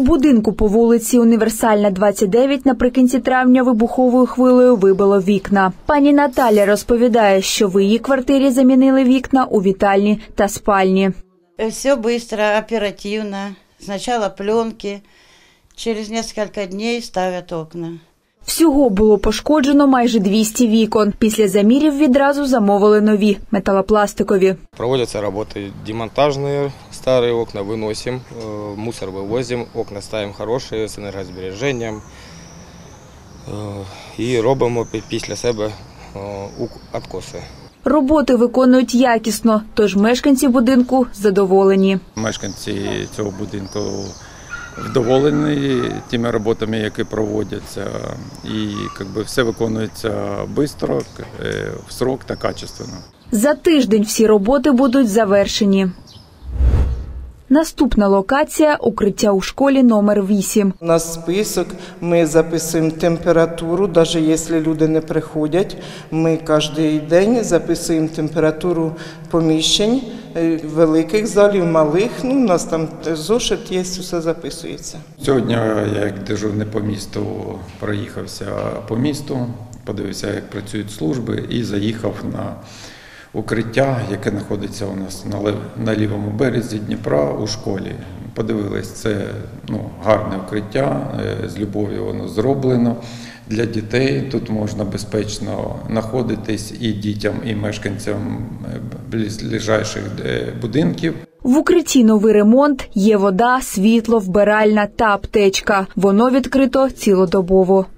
будинку по вулиці Універсальна, 29 наприкінці травня вибуховою хвилею вибило вікна. Пані Наталя розповідає, що в її квартирі замінили вікна у вітальні та спальні. Все швидко, оперативно. Спочатку пленки, через кілька днів ставлять вікна. Всього було пошкоджено майже 200 вікон. Після замірів відразу замовили нові, металопластикові. Проводяться роботи демонтажні, старі вікна виносимо, мусор вивозимо, вікна ставимо хороші, з енергозбереженням. І робимо після себе відкоси. Роботи виконують якісно, тож мешканці будинку задоволені. Мешканці цього будинку вдоволені тими роботами, які проводяться, і все виконується швидко, в срок та качественно. За тиждень всі роботи будуть завершені. Наступна локація – укриття у школі номер 8. У нас список, ми записуємо температуру, навіть якщо люди не приходять, ми кожен день записуємо температуру поміщень, великих залів, малих, у нас там зошит є, все записується. Сьогодні я, як дежурний по місту, проїхався по місту, подивився, як працюють служби, і заїхав на укриття, яке знаходиться у нас на лівому березі Дніпра у школі. Подивились, це гарне укриття, з любов'ю воно зроблено для дітей. Тут можна безпечно знаходитись і дітям, і мешканцям ближайших будинків. В укритті новий ремонт, є вода, світло, вбиральна та аптечка. Воно відкрито цілодобово.